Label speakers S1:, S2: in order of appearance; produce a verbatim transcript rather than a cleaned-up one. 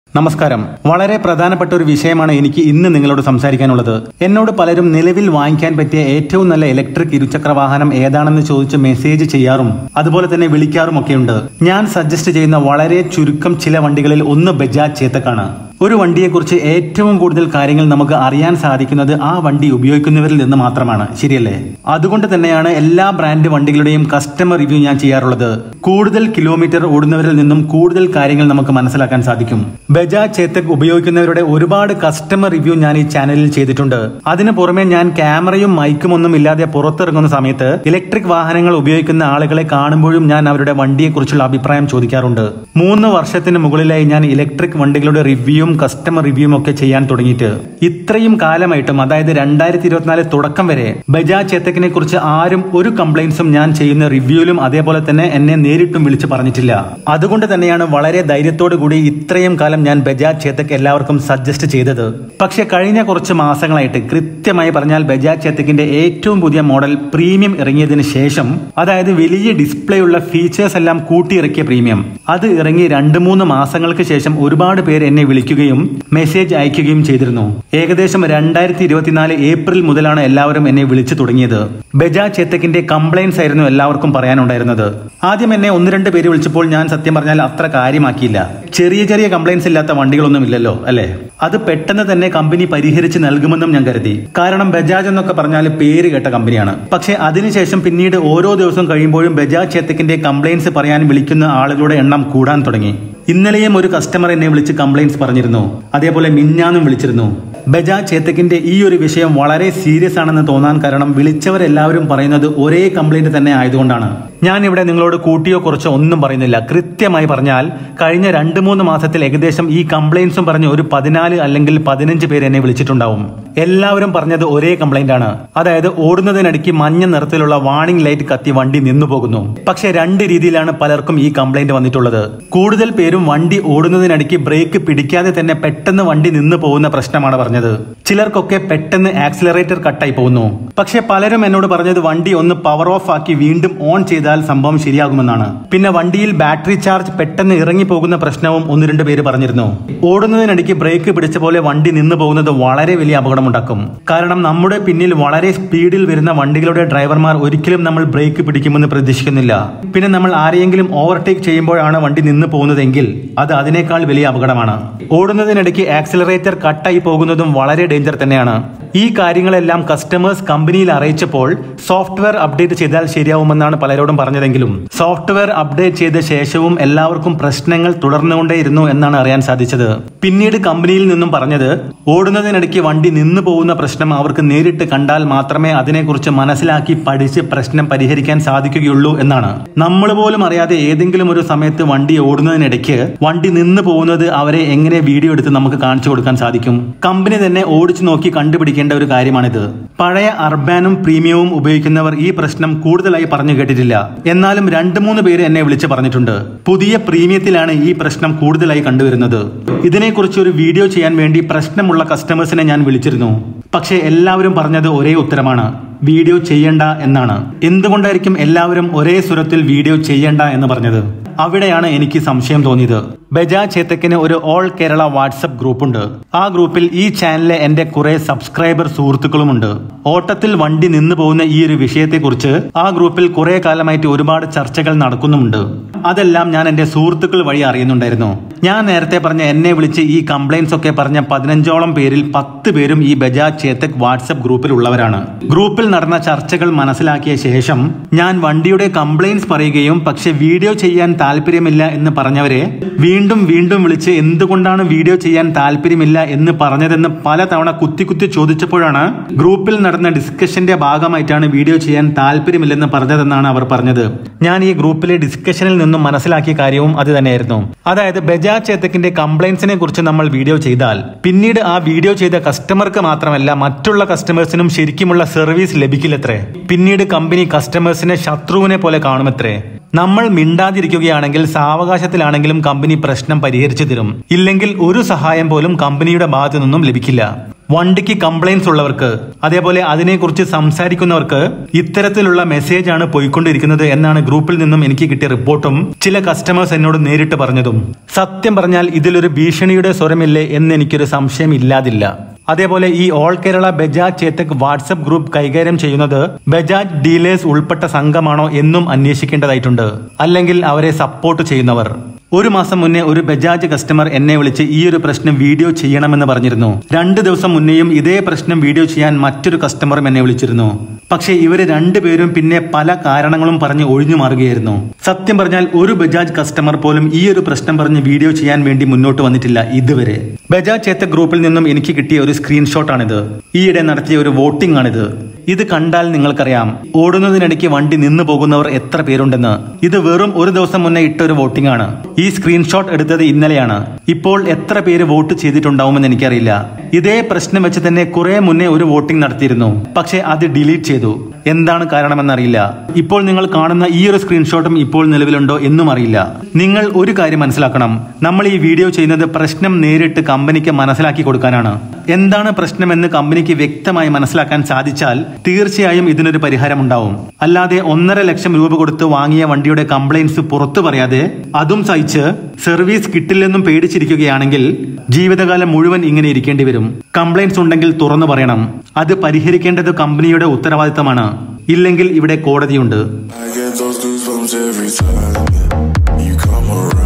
S1: നമസ്കാരം. വളരെ പ്രധാനപ്പെട്ട ഒരു വിഷയമാണ് എനിക്ക് ഇന്ന് നിങ്ങളോട് സംസാരിക്കാനുള്ളത്. എന്നോട് പലരും നിലവിൽ വാങ്ങിക്കാൻ പറ്റിയ ഏറ്റവും നല്ല ഇലക്ട്രിക് ഇരുചക്ര വാഹനം ഏതാണെന്ന് ചോദിച്ച് മെസ്സേജ് ചെയ്യാറും അതുപോലെ തന്നെ വിളിക്കാറും ഒക്കെയുണ്ട്. ഞാൻ സജസ്റ്റ് ചെയ്യുന്ന വളരെ ചുരുക്കം ചില വണ്ടികളിൽ ഒന്ന് ബജാജ് ചേതക്കാണ്. ഒരു വണ്ടിയെക്കുറിച്ച് ഏറ്റവും കൂടുതൽ കാര്യങ്ങൾ നമുക്ക് അറിയാൻ സാധിക്കുന്നത് ആ വണ്ടി ഉപയോഗിക്കുന്നവരിൽ നിന്ന് മാത്രമാണ്, ശരിയല്ലേ? അതുകൊണ്ട് തന്നെയാണ് എല്ലാ ബ്രാൻഡ് വണ്ടികളുടെയും കസ്റ്റമർ റിവ്യൂ ഞാൻ ചെയ്യാറുള്ളത്. കൂടുതൽ കിലോമീറ്റർ ഓടുന്നവരിൽ നിന്നും കൂടുതൽ കാര്യങ്ങൾ നമുക്ക് മനസ്സിലാക്കാൻ സാധിക്കും. ബജാജ് ചേതക് ഉപയോഗിക്കുന്നവരുടെ ഒരുപാട് കസ്റ്റമർ റിവ്യൂ ഞാൻ ഈ ചാനലിൽ ചെയ്തിട്ടുണ്ട്. അതിനു പുറമെ ഞാൻ ക്യാമറയും മൈക്കും ഒന്നും ഇല്ലാതെ പുറത്തിറങ്ങുന്ന സമയത്ത് ഇലക്ട്രിക് വാഹനങ്ങൾ ഉപയോഗിക്കുന്ന ആളുകളെ കാണുമ്പോഴും ഞാൻ അവരുടെ വണ്ടിയെക്കുറിച്ചുള്ള അഭിപ്രായം ചോദിക്കാറുണ്ട്. മൂന്ന് വർഷത്തിന് മുകളിലായി ഞാൻ ഇലക്ട്രിക് വണ്ടികളുടെ റിവ്യൂ കസ്റ്റമർ റിവ്യൂവും ഒക്കെ ചെയ്യാൻ തുടങ്ങിയിട്ട്. ഇത്രയും കാലമായിട്ടും, അതായത് രണ്ടായിരത്തി ഇരുപത്തിനാല് തുടക്കം വരെ ബജാജ് ചേതക്കിനെ കുറിച്ച് ആരും ഒരു കംപ്ലൈന്റ്സും ഞാൻ ചെയ്യുന്ന റിവ്യൂവിലും അതേപോലെ തന്നെ എന്നെ നേരിട്ടും വിളിച്ചു പറഞ്ഞിട്ടില്ല. അതുകൊണ്ട് തന്നെയാണ് വളരെ ധൈര്യത്തോടു കൂടി ഇത്രയും കാലം ഞാൻ ബജാജ് ചേതക് എല്ലാവർക്കും സജസ്റ്റ് ചെയ്തത്. പക്ഷെ കഴിഞ്ഞ കുറച്ച് മാസങ്ങളായിട്ട്, കൃത്യമായി പറഞ്ഞാൽ ബജാജ് ചേതക്കിന്റെ ഏറ്റവും പുതിയ മോഡൽ പ്രീമിയം ഇറങ്ങിയതിനു ശേഷം, അതായത് വലിയ ഡിസ്പ്ലേ ഉള്ള ഫീച്ചേഴ്സ് എല്ലാം കൂട്ടിയിറക്കിയ പ്രീമിയം, അത് ഇറങ്ങി രണ്ട് മൂന്ന് മാസങ്ങൾക്ക് ശേഷം ഒരുപാട് പേര് എന്നെ വിളിക്കുകയും മെസ്സേജ് അയക്കുകയും ചെയ്തിരുന്നു. ഏകദേശം രണ്ടായിരത്തി ഇരുപത്തിനാല് ഏപ്രിൽ മുതലാണ് എല്ലാവരും എന്നെ വിളിച്ചു തുടങ്ങിയത്. ബജാജ് ചേതക്കിന്റെ കംപ്ലൈന്റ്സ് ആയിരുന്നു എല്ലാവർക്കും പറയാനുണ്ടായിരുന്നത്. ആദ്യം എന്നെ ഒന്ന് രണ്ട് പേര് വിളിച്ചപ്പോൾ ഞാൻ സത്യം പറഞ്ഞാൽ അത്ര കാര്യമാക്കിയില്ല. ചെറിയ ചെറിയ കംപ്ലൈന്റ്സ് ഇല്ലാത്ത വണ്ടികളൊന്നും ഇല്ലല്ലോ, അല്ലെ? അത് പെട്ടെന്ന് തന്നെ കമ്പനി പരിഹരിച്ച് നൽകുമെന്നും ഞാൻ കരുതി. കാരണം ബജാജ് എന്നൊക്കെ പറഞ്ഞാൽ പേര് കേട്ട കമ്പനിയാണ്. പക്ഷെ അതിനുശേഷം പിന്നീട് ഓരോ ദിവസം കഴിയുമ്പോഴും ബജാജ് ചേതക്കിന്റെ കംപ്ലൈന്റ്സ് പറയാൻ വിളിക്കുന്ന ആളുകളുടെ എണ്ണം കൂടാൻ തുടങ്ങി. ഇന്നലെയും ഒരു കസ്റ്റമർ എന്നെ വിളിച്ച് കംപ്ലൈന്റ്സ് പറഞ്ഞിരുന്നു. അതേപോലെ മിഞ്ഞാന്നും വിളിച്ചിരുന്നു. ബജാജ് ചേതക്കിന്റെ ഈ ഒരു വിഷയം വളരെ സീരിയസ് ആണെന്ന് തോന്നാൻ കാരണം വിളിച്ചവരെല്ലാവരും പറയുന്നത് ഒരേ കംപ്ലൈന്റ് തന്നെ ആയതുകൊണ്ടാണ്. ഞാൻ ഇവിടെ നിങ്ങളോട് കൂട്ടിയോ കുറച്ചോ ഒന്നും പറയുന്നില്ല. കൃത്യമായി പറഞ്ഞാൽ കഴിഞ്ഞ രണ്ട് മൂന്ന് മാസത്തിൽ ഏകദേശം ഈ കംപ്ലൈന്റ്സും പറഞ്ഞ് ഒരു പതിനാല് അല്ലെങ്കിൽ പതിനഞ്ച് പേര് എന്നെ വിളിച്ചിട്ടുണ്ടാവും. എല്ലാവരും പറഞ്ഞത് ഒരേ കംപ്ലൈന്റ് ആണ്. അതായത് ഓടുന്നതിനിടയ്ക്ക് മഞ്ഞ നിറത്തിലുള്ള വാർണിംഗ് ലൈറ്റ് കത്തി വണ്ടി നിന്നു പോകുന്നു. പക്ഷെ രണ്ട് രീതിയിലാണ് പലർക്കും ഈ കംപ്ലൈന്റ് വന്നിട്ടുള്ളത്. കൂടുതൽ പേരും വണ്ടി ഓടുന്നതിനിടയ്ക്ക് ബ്രേക്ക് പിടിക്കാതെ തന്നെ പെട്ടെന്ന് വണ്ടി നിന്ന് പോകുന്ന പ്രശ്നമാണ് പറഞ്ഞത്. ചിലർക്കൊക്കെ പെട്ടെന്ന് ആക്സിലറേറ്റർ കട്ടായി പോകുന്നു. പക്ഷെ പലരും എന്നോട് പറഞ്ഞത് വണ്ടി ഒന്ന് പവർ ഓഫ് ആക്കി വീണ്ടും ഓൺ ചെയ്താൽ സംഭവം ശരിയാകുമെന്നാണ്. പിന്നെ വണ്ടിയിൽ ബാറ്ററി ചാർജ് പെട്ടെന്ന് ഇറങ്ങി പോകുന്ന പ്രശ്നവും ഒന്ന് രണ്ട് പേര് പറഞ്ഞിരുന്നു. ഓടുന്നതിനിടയ്ക്ക് ബ്രേക്ക് പിടിച്ച പോലെ വണ്ടി നിന്ന് പോകുന്നത് വളരെ വലിയ അപകടമുണ്ടാക്കും. കാരണം നമ്മുടെ പിന്നിൽ വളരെ സ്പീഡിൽ വരുന്ന വണ്ടികളുടെ ഡ്രൈവർമാർ ഒരിക്കലും നമ്മൾ ബ്രേക്ക് പിടിക്കുമെന്ന് പ്രതീക്ഷിക്കുന്നില്ല. പിന്നെ നമ്മൾ ആരെയെങ്കിലും ഓവർടേക്ക് ചെയ്യുമ്പോഴാണ് വണ്ടി നിന്ന് പോകുന്നതെങ്കിൽ അത് അതിനേക്കാൾ വലിയ അപകടമാണ്. ഓടുന്നതിനിടയ്ക്ക് ആക്സിലറേറ്റർ കട്ടായി പോകുന്നതും വളരെ ഡേഞ്ചർ തന്നെയാണ്. ഈ കാര്യങ്ങളെല്ലാം കസ്റ്റമേഴ്സ് കമ്പനിയിൽ അറിയിച്ചപ്പോൾ സോഫ്റ്റ്വെയർ അപ്ഡേറ്റ് ചെയ്താൽ ശരിയാവുമെന്നാണ് പലരോടും പറഞ്ഞതെങ്കിലും സോഫ്റ്റ്വെയർ അപ്ഡേറ്റ് ചെയ്ത ശേഷവും എല്ലാവർക്കും പ്രശ്നങ്ങൾ തുടർന്നുകൊണ്ടേയിരുന്നു എന്നാണ് അറിയാൻ സാധിച്ചത്. പിന്നീട് കമ്പനിയിൽ നിന്നും പറഞ്ഞത് ഓടുന്നതിനിടയ്ക്ക് വണ്ടി നിന്നു പോകുന്ന പ്രശ്നം അവർക്ക് നേരിട്ട് കണ്ടാൽ മാത്രമേ അതിനെക്കുറിച്ച് മനസ്സിലാക്കി പഠിച്ച് പ്രശ്നം പരിഹരിക്കാൻ സാധിക്കുകയുള്ളൂ എന്നാണ്. നമ്മൾ പോലും അറിയാതെ ഏതെങ്കിലും ഒരു സമയത്ത് വണ്ടി ഓടുന്നതിനിടയ്ക്ക് വണ്ടി നിന്ന് പോകുന്നത് അവരെ എങ്ങനെ വീഡിയോ എടുത്ത് നമുക്ക് കാണിച്ചു കൊടുക്കാൻ സാധിക്കും? കമ്പനി തന്നെ ഓടിച്ചു നോക്കി കണ്ടുപിടിക്കേണ്ട ഒരു കാര്യമാണിത്. പഴയ അർബാനും പ്രീമിയവും ഉപയോഗിക്കുന്നവർ ഈ പ്രശ്നം കൂടുതലായി പറഞ്ഞു കേട്ടിട്ടില്ല. എന്നാലും രണ്ട് മൂന്ന് പേര് എന്നെ വിളിച്ച് പറഞ്ഞിട്ടുണ്ട്. പുതിയ പ്രീമിയത്തിലാണ് ഈ പ്രശ്നം കൂടുതലായി കണ്ടുവരുന്നത്. ഇതിനെക്കുറിച്ച് ഒരു വീഡിയോ ചെയ്യാൻ വേണ്ടി പ്രശ്നമുള്ള കസ്റ്റമേഴ്സിനെ ഞാൻ വിളിച്ചിരുന്നു. പക്ഷേ എല്ലാവരും പറഞ്ഞത് ഒരേ ഉത്തരമാണ്: വീഡിയോ ചെയ്യണ്ട എന്നാണ്. എന്തുകൊണ്ടായിരിക്കും എല്ലാവരും ഒരേ സ്വരത്തിൽ വീഡിയോ ചെയ്യണ്ട എന്ന് പറഞ്ഞത്? അവിടെയാണ് എനിക്ക് സംശയം തോന്നിയത്. ബജാജ് ചേതക്കിന് ഒരു ഓൾ കേരള വാട്സപ്പ് ഗ്രൂപ്പുണ്ട്. ആ ഗ്രൂപ്പിൽ ഈ ചാനലിലെ എന്റെ കുറെ സബ്സ്ക്രൈബർ സുഹൃത്തുക്കളുമുണ്ട്. ഓട്ടത്തിൽ വണ്ടി നിന്നു പോകുന്ന ഈ ഒരു വിഷയത്തെക്കുറിച്ച് ആ ഗ്രൂപ്പിൽ കുറെ കാലമായിട്ട് ഒരുപാട് ചർച്ചകൾ നടക്കുന്നുമുണ്ട്. അതെല്ലാം ഞാൻ എന്റെ സുഹൃത്തുക്കൾ വഴി അറിയുന്നുണ്ടായിരുന്നു. ഞാൻ നേരത്തെ പറഞ്ഞ എന്നെ വിളിച്ച് ഈ കംപ്ലൈന്റ്സ് ഒക്കെ പറഞ്ഞ പതിനഞ്ചോളം പേരിൽ പത്ത് പേരും ഈ ബജാജ് ചേതക് വാട്സപ്പ് ഗ്രൂപ്പിൽ ഉള്ളവരാണ്. ഗ്രൂപ്പിൽ നടന്ന ചർച്ചകൾ മനസ്സിലാക്കിയ ശേഷം ഞാൻ വണ്ടിയുടെ കംപ്ലൈന്റ്സ് പറയുകയും പക്ഷെ വീഡിയോ ചെയ്യാൻ താല്പര്യമില്ല എന്ന് പറഞ്ഞവരെ വീണ്ടും വീണ്ടും വിളിച്ച് എന്തുകൊണ്ടാണ് വീഡിയോ ചെയ്യാൻ താല്പര്യമില്ല എന്ന് പറഞ്ഞതെന്ന് പലതവണ കുത്തി കുത്തി ചോദിച്ചപ്പോഴാണ് ഗ്രൂപ്പിൽ നടന്ന ഡിസ്കഷന്റെ ഭാഗമായിട്ടാണ് വീഡിയോ ചെയ്യാൻ താല്പര്യമില്ലെന്ന് പറഞ്ഞതെന്നാണ് അവർ പറഞ്ഞത്. ഞാൻ ഈ ഗ്രൂപ്പിലെ ഡിസ്കഷനിൽ നിന്നും മനസ്സിലാക്കിയ കാര്യവും അത് തന്നെയായിരുന്നു. അതായത് ബജാജ് ചേതക്കിന്റെ കംപ്ലൈന്റ്സിനെ കുറിച്ച് നമ്മൾ വീഡിയോ ചെയ്താൽ പിന്നീട് ആ വീഡിയോ ചെയ്ത കസ്റ്റമർക്ക് മാത്രമല്ല മറ്റുള്ള കസ്റ്റമേഴ്സിനും ശരിക്കുമുള്ള സർവീസ് ലഭിക്കില്ലത്രേ. പിന്നീട് കമ്പനി കസ്റ്റമേഴ്സിനെ ശത്രുവിനെ പോലെ കാണുമത്രേ. നമ്മൾ മിണ്ടാതിരിക്കുകയാണെങ്കിൽ സാവകാശത്തിലാണെങ്കിലും കമ്പനി പ്രശ്നം പരിഹരിച്ചു തരും. ഇല്ലെങ്കിൽ ഒരു സഹായം പോലും കമ്പനിയുടെ ഭാഗത്തു നിന്നും ലഭിക്കില്ല. വണ്ടിക്ക് കംപ്ലൈൻസ് ഉള്ളവർക്ക് അതേപോലെ അതിനെക്കുറിച്ച് സംസാരിക്കുന്നവർക്ക് ഇത്തരത്തിലുള്ള മെസ്സേജ് ആണ് പോയിക്കൊണ്ടിരിക്കുന്നത് എന്നാണ് ഗ്രൂപ്പിൽ നിന്നും എനിക്ക് കിട്ടിയ റിപ്പോർട്ടും ചില കസ്റ്റമേഴ്സ് എന്നോട് നേരിട്ട് പറഞ്ഞതും. സത്യം പറഞ്ഞാൽ ഇതിലൊരു ഭീഷണിയുടെ സ്വരമില്ലേ എന്ന് എനിക്കൊരു സംശയം ഇല്ലാതില്ല. അതേപോലെ ഈ all Kerala Bajaj Chetak WhatsApp group കൈകാര്യം ചെയ്യുന്നത് ബജാജ് ഡീലേഴ്സ് ഉൾപ്പെട്ട സംഘമാണോ എന്നും അന്വേഷിക്കേണ്ടതായിട്ടുണ്ട്. അല്ലെങ്കിൽ അവരെ സപ്പോർട്ട് ചെയ്യുന്നവർ. ഒരു മാസം മുന്നേ ഒരു ബജാജ് കസ്റ്റമർ എന്നെ വിളിച്ച് ഈ ഒരു പ്രശ്നം വീഡിയോ ചെയ്യണമെന്ന് പറഞ്ഞിരുന്നു. രണ്ട് ദിവസം മുന്നേയും ഇതേ പ്രശ്നം വീഡിയോ ചെയ്യാൻ മറ്റൊരു കസ്റ്റമറും എന്നെ വിളിച്ചിരുന്നു. പക്ഷേ ഇവര് രണ്ടുപേരും പിന്നെ പല കാരണങ്ങളും പറഞ്ഞ് ഒഴിഞ്ഞു മാറുകയായിരുന്നു. സത്യം പറഞ്ഞാൽ ഒരു ബജാജ് കസ്റ്റമർ പോലും ഈ ഒരു പ്രശ്നം പറഞ്ഞ് വീഡിയോ ചെയ്യാൻ വേണ്ടി മുന്നോട്ട് വന്നിട്ടില്ല ഇതുവരെ. ബജാജ് ചേതക് ഗ്രൂപ്പിൽ നിന്നും എനിക്ക് കിട്ടിയ ഒരു സ്ക്രീൻഷോട്ടാണിത്. ഈയിടെ നടത്തിയ ഒരു വോട്ടിംഗ് ആണിത്. ഇത് കണ്ടാൽ നിങ്ങൾക്കറിയാം ഓടുന്നതിനിടയ്ക്ക് വണ്ടി നിന്നു പോകുന്നവർ എത്ര പേരുണ്ടെന്ന്. ഇത് വെറും ഒരു ദിവസം മുന്നേ ഇട്ട ഒരു വോട്ടിംഗ് ആണ്. ഈ സ്ക്രീൻഷോട്ട് എടുത്തത് ഇന്നലെയാണ്. ഇപ്പോൾ എത്ര പേര് വോട്ട് ചെയ്തിട്ടുണ്ടാവുമെന്ന് എനിക്കറിയില്ല. ഇതേ പ്രശ്നം വെച്ച് തന്നെ കുറെ മുന്നേ ഒരു വോട്ടിംഗ് നടത്തിയിരുന്നു. പക്ഷെ അത് ഡിലീറ്റ് ചെയ്തു. എന്താണ് കാരണമെന്നറിയില്ല. ഇപ്പോൾ നിങ്ങൾ കാണുന്ന ഈ ഒരു സ്ക്രീൻഷോട്ടും ഇപ്പോൾ നിലവിലുണ്ടോ എന്നും അറിയില്ല. നിങ്ങൾ ഒരു കാര്യം മനസ്സിലാക്കണം. നമ്മൾ ഈ വീഡിയോ ചെയ്യുന്നത് പ്രശ്നം നേരിട്ട് കമ്പനിക്ക് മനസ്സിലാക്കി കൊടുക്കാനാണ്. എന്താണ് പ്രശ്നമെന്ന് കമ്പനിക്ക് വ്യക്തമായി മനസ്സിലാക്കാൻ സാധിച്ചാൽ തീർച്ചയായും ഇതിനൊരു പരിഹാരം ഉണ്ടാവും. അല്ലാതെ ഒന്നര ലക്ഷം രൂപ കൊടുത്ത് വാങ്ങിയ വണ്ടിയുടെ കംപ്ലൈൻസ് പുറത്തു പറയാതെ അതും സഹിച്ച് സർവീസ് കിട്ടില്ലെന്നും പേടിച്ചിരിക്കുകയാണെങ്കിൽ ജീവിതകാലം മുഴുവൻ ഇങ്ങനെ ഇരിക്കേണ്ടി വരും. കംപ്ലൈൻസ് ഉണ്ടെങ്കിൽ തുറന്നു പറയണം. അത് പരിഹരിക്കേണ്ടത് കമ്പനിയുടെ ഉത്തരവാദിത്തമാണ്. ഇല്ലെങ്കിൽ ഇവിടെ കോടതിയുണ്ട്.